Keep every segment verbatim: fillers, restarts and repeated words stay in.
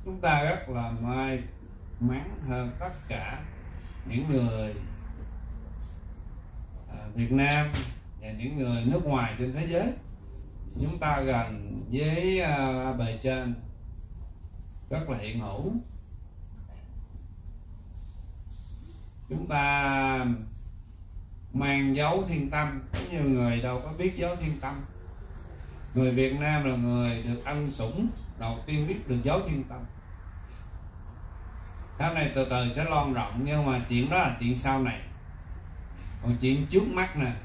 chúng ta rất là may mắn hơn tất cả những người à, Việt Nam và những người nước ngoài trên thế giới. Chúng ta gần với à, bề trên rất là hiện hữu. Chúng ta mang dấu thiên tâm, có nhiều người đâu có biết dấu thiên tâm. Người Việt Nam là người được ân sủng đầu tiên biết được dấu thiên tâm. Sau này từ từ sẽ loan rộng, nhưng mà chuyện đó là chuyện sau này. Còn chuyện trước mắt nè,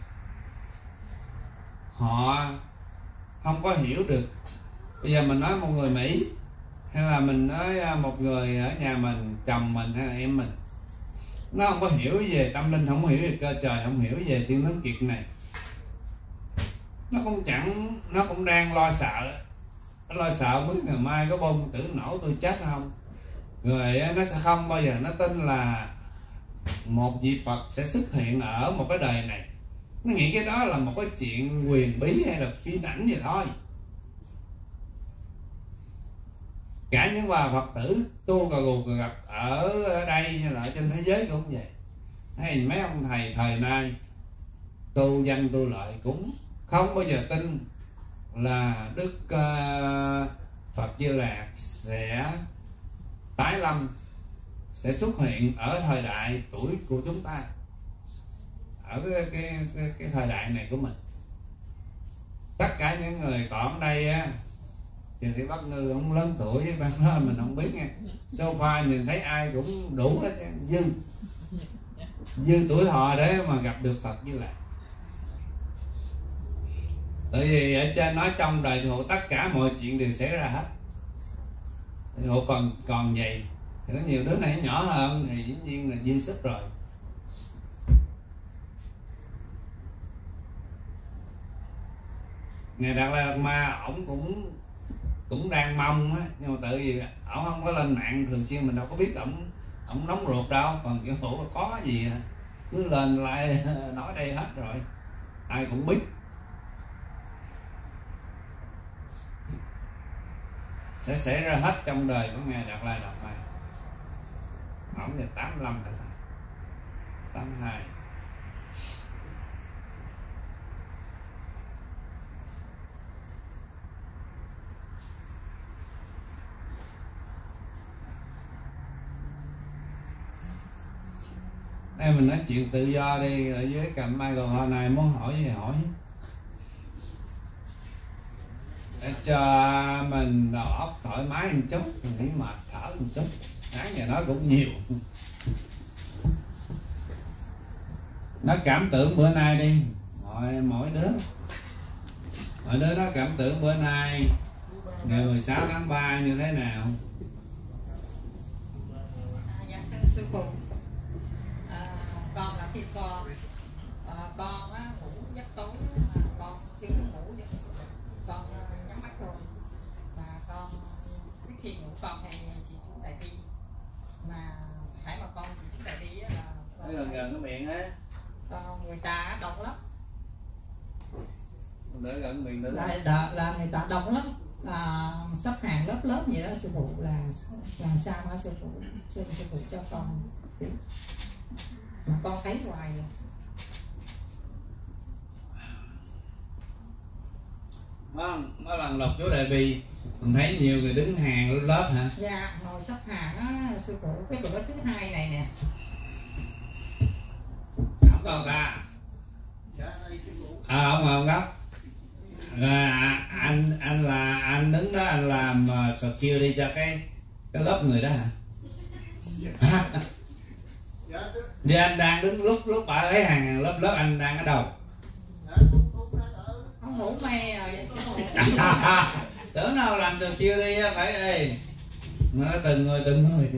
họ không có hiểu được. Bây giờ mình nói một người Mỹ, hay là mình nói một người ở nhà mình, chồng mình hay là em mình, nó không có hiểu về tâm linh, không có hiểu về cơ trời, không hiểu về tiên thống kiệt này, nó cũng chẳng, nó cũng đang lo sợ. Nó lo sợ biết ngày mai có bom tử nổ tôi chết không. Rồi nó sẽ không bao giờ nó tin là một vị Phật sẽ xuất hiện ở một cái đời này. Nó nghĩ cái đó là một cái chuyện quyền bí hay là phim ảnh vậy thôi. Cả những bà Phật tử tu cà gù cà gặp ở đây hay là ở trên thế giới cũng vậy. Hay mấy ông thầy thời nay tu danh tu lợi cũng không bao giờ tin là Đức uh, Phật Di Lạc sẽ tái lâm, sẽ xuất hiện ở thời đại tuổi của chúng ta, ở cái, cái, cái, cái thời đại này của mình. Tất cả những người còn ở đây á, thì thì bác Ngư ông lớn tuổi với bác đó mình không biết nha. Sofa nhìn thấy ai cũng đủ hết, dư dư tuổi thọ để mà gặp được Phật Di Lạc. Tại vì ở trên nói trong đời hộ tất cả mọi chuyện đều xảy ra hết. Hộ còn còn vậy thì có nhiều đứa này nhỏ hơn thì dĩ nhiên là dư sức rồi. Ngài Đạt Lai Lạt Ma ổng cũng cũng đang mong á, nhưng mà tự vì ổng không có lên mạng thường xuyên, mình đâu có biết ổng ổng nóng ruột đâu. Còn kiểu hữu có gì cứ lên lại nói đây hết rồi, ai cũng biết. Sẽ xảy ra hết trong đời của Ngài Đạt Lai Lạt Ma. Ổng là tám mươi lăm hay là tám mươi hai. Đây mình nói chuyện tự do đi, ở dưới cạnh Michael hồi này muốn hỏi gì hỏi, để cho mình đầu óc thoải mái một chút, mình nghĩ mệt thở một chút. Sáng giờ nói cũng nhiều. Nó cảm tưởng bữa nay đi, mỗi, mỗi đứa mỗi đứa nó cảm tưởng bữa nay ngày mười sáu tháng ba như thế nào. À, dạ thưa sư phụ, à, con là khi con à, con á, ngủ giấc tối mà con chưa ngủ giấc con nhắm mắt rồi, và con trước khi ngủ con hay chị chú đại bi, mà hãy mà con chị chú đại bi á là Nói gần gần cái miệng á, con người ta độc lắm, đỡ gần miệng nữa là, là, là người ta độc lắm, à, sắp hàng lớp lớp vậy đó sư phụ, là là sao hả sư phụ, sư, sư phụ cho con mà con thấy hoài rồi. Vâng, mỗi lần lọc chú Đại Bi mình thấy nhiều người đứng hàng lớp lớp hả? Dạ, ngồi sắp hàng á sư phụ, cái bữa thứ hai này nè. Không còn ta. À, không không gấp. À, anh anh là anh đứng đó anh làm uh, security cho cái cái lớp người đó hả? Vì anh đang đứng lúc lúc bà ấy hàng, hàng lớp lớp anh đang ở đâu? Không ngủ mê rồi sư phụ. Tưởng nào làm security phải đây. Nó từng người từng người.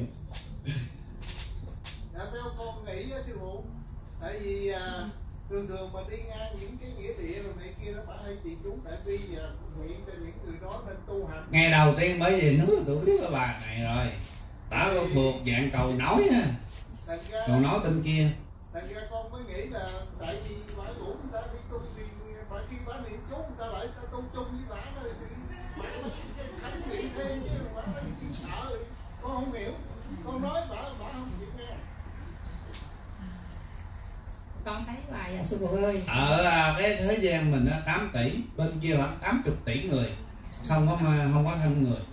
Dạ theo con nghĩ sư phụ, tại vì à, thường thường mà đi ngang những cái nghĩa địa rồi này kia nó phải hay chị chú tại vì và nguyện cho những người đó nên tu hành. Ngày đầu tiên bởi vì nước tôi biết cái bà này rồi, bà có thuộc dạng cầu nối á, cầu nối bên kia. Thành ra con mới nghĩ là tại vì bà rủ người ta đi tu thì phải khi bà niệm chú người ta lại ta tu chung với bà rồi thì bà mới thấy nguyện thêm chứ bà mới sợ rồi. con thấy hoài à sư phụ ơi. Ở cái thế gian mình á tám tỷ, bên kia khoảng tám mươi tỷ người, không có ma, không có thân người.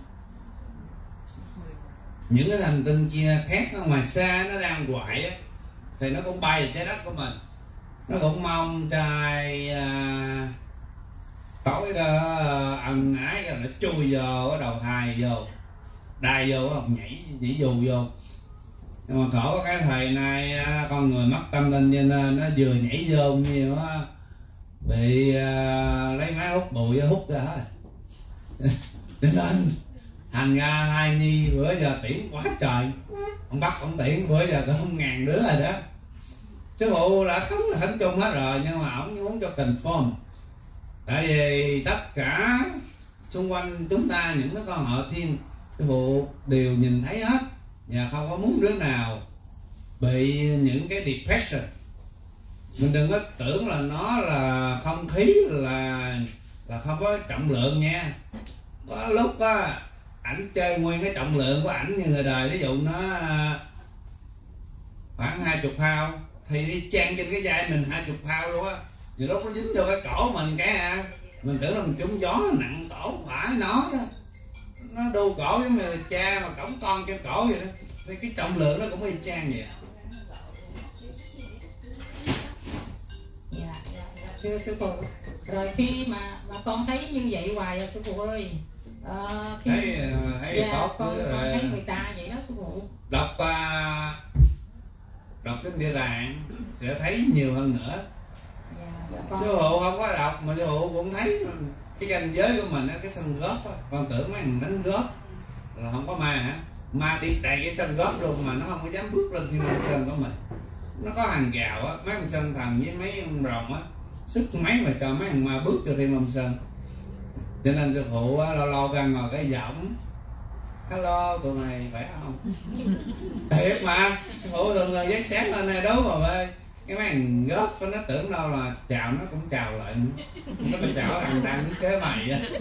Những cái hành tinh kia khác ở ngoài xa nó đang hoại á, thì nó cũng bay về trái đất của mình, nó cũng mong trời à, tối đó ân ái cái nó chui vô cái đầu thai vô đai vô không nhảy nhảy dù vô. Nhưng mà khổ cái thời nay à, con người mất tâm linh cho nên nó vừa nhảy vô nhiều á bị à, lấy máy hút bụi hút ra hết. Cho nên thành ra hai nhi bữa giờ tiễn quá trời, ông bắt ông tiễn bữa giờ có không ngàn đứa rồi đó. Sư phụ đã không là thánh chung hết rồi, nhưng mà ông muốn cho confirm, tại vì tất cả xung quanh chúng ta những đứa con họ thiên sư phụ đều nhìn thấy hết, và không có muốn đứa nào bị những cái depression. Mình đừng có tưởng là nó là không khí là là không có trọng lượng nha. Có lúc á ảnh chơi nguyên cái trọng lượng của ảnh như người đời, ví dụ nó khoảng hai chục phao thì đi trang trên cái vai mình hai chục phao luôn á, thì lúc nó dính vô cái cổ mình cái à, mình tưởng là mình trúng gió nặng cổ, phải nó đó, nó đu cổ giống như cha mà cõng con trên cổ vậy đó, thì cái trọng lượng nó cũng y chang vậy. Dạ, dạ, dạ, thưa sư phụ. Rồi khi mà mà con thấy như vậy hoài à sư phụ ơi. À, khi... thấy thấy dạ, tốt con, rồi. con thấy người ta vậy đó sư phụ. Đọc uh, đọc kinh Địa Tạng sẽ thấy nhiều hơn nữa. Dạ, dạ, con... Sư phụ không có đọc mà sư phụ cũng thấy cái ranh giới của mình á, cái sân góp á, con tưởng mấy thằng đánh góp là không có ma hả? Ma đi đầy cái sân góp luôn mà nó không có dám bước lên Thiên Long Sơn của mình. Nó có hàng rào á, mấy ông sơn thần với mấy ông rồng á, sức mấy mà cho mấy thằng ma bước cho Thiên Long Sơn. Cho nên sư phụ á, lâu lâu ra ngồi cái giọng hello tụi mày khỏe không? Thiệt mà, sư phụ thường người dắt sáng lên này đúng rồi ơi. Cái mấy thằng góp nó tưởng đâu là chào nó cũng chào lại nữa. Nó phải chào thằng đang đứng kế mày á.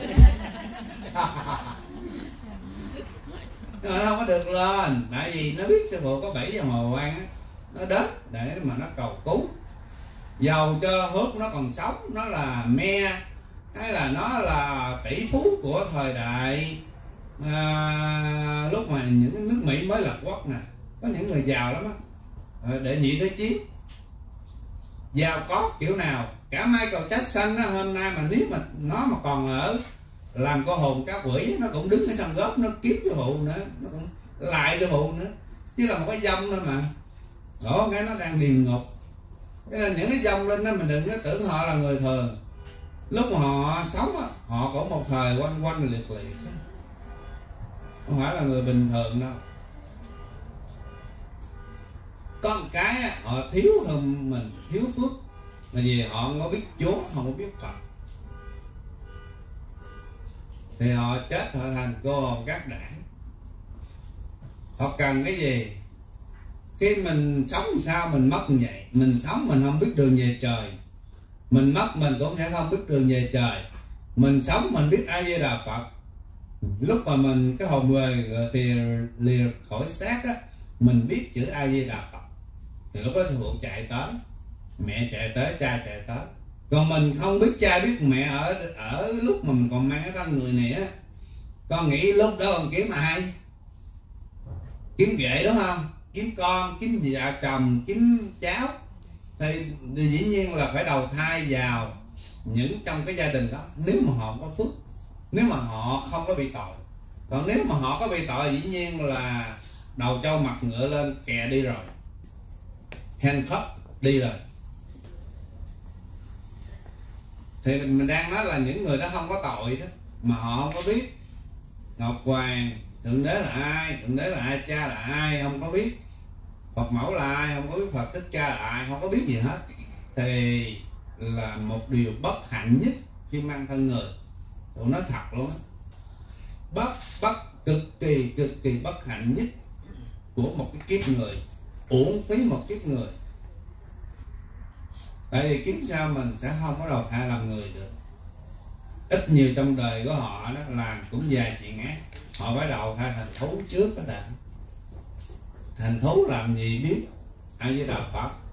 Nhưng mà nó không có được lên, tại vì nó biết sư phụ có bảy dòng hồ quan á, nó đất để mà nó cầu cứu. Dầu cho hút nó còn sống, nó là me hay là nó là tỷ phú của thời đại à, lúc mà những cái nước Mỹ mới lập quốc nè, có những người giàu lắm á, để nhị thế chiến giàu có kiểu nào. Cả Michael Jackson á, hôm nay mà nếu mà nó mà còn ở làm cô hồn cá quỷ, nó cũng đứng ở sân góp nó kiếm sư phụ nữa, nó cũng lại sư phụ nữa, chứ là một cái dông thôi mà. Đó cái nó đang điền ngục. Cho nên những cái dông lên đó mình đừng có tưởng họ là người thường. Lúc mà họ sống á, họ có một thời quanh quanh liệt liệt, không phải là người bình thường đâu. Có một cái á, họ thiếu hơn mình, thiếu phước là vì họ không có biết Chúa, không có biết Phật, thì họ chết họ thành cô hồn các đảng. Họ cần cái gì? Khi mình sống sao mình mất như vậy. Mình sống mình không biết đường về trời, mình mất mình cũng sẽ không biết đường về trời. Mình sống mình biết A Di Đà Phật. Lúc mà mình cái hồn về thì lìa khỏi xác á, mình biết chữ A Di Đà Phật, thì lúc đó sư phụ chạy tới, mẹ chạy tới, cha chạy tới. Còn mình không biết cha biết mẹ ở ở lúc mà mình còn mang cái thân người này á, con nghĩ lúc đó con kiếm ai? Kiếm ghệ đúng không? Kiếm con, kiếm vợ chồng, kiếm cháu. Thì, thì dĩ nhiên là phải đầu thai vào những trong cái gia đình đó, nếu mà họ không có phước, nếu mà họ không có bị tội. Còn nếu mà họ có bị tội, dĩ nhiên là đầu trâu mặt ngựa lên kè đi rồi, handcuff đi rồi. Thì mình, mình đang nói là những người đó không có tội đó, mà họ không có biết Ngọc Hoàng, Thượng Đế là ai, Thượng Đế là ai, cha là ai, không có biết Phật mẫu là ai, không có biết Phật Thích Ca là ai, không có biết gì hết, thì là một điều bất hạnh nhất khi mang thân người. Tôi nói thật luôn á, bất bất cực kỳ cực kỳ bất hạnh nhất của một cái kiếp người, uổng phí một kiếp người. Tại vì kiếp sau mình sẽ không có đầu thai làm người được. Ít nhiều trong đời của họ đó làm cũng vài chuyện ác, họ phải đầu thai thành thú trước đó đã. Thành thú làm gì biết A Di Đà Phật,